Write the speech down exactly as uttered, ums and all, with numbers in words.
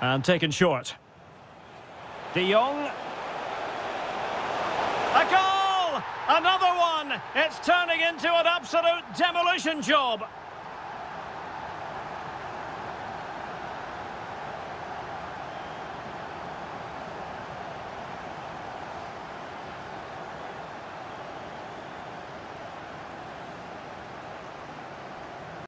And taken short. De Jong. A goal! Another one! It's turning into an absolute demolition job.